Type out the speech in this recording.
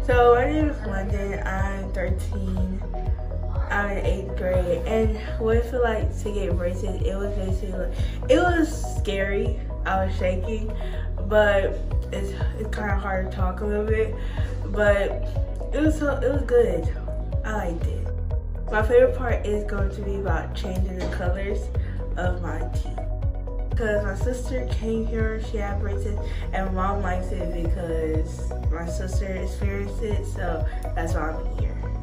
So my name is London. I'm 13. I'm in 8th grade, and what I feel like to get braces, it was basically like, it was scary. I was shaking, but it's kind of hard to talk a little bit, but it was good. I liked it. My favorite part is going to be about changing the colors of my teeth. Because my sister came here, she had braces, and my mom likes it because my sister experienced it, so that's why I'm here.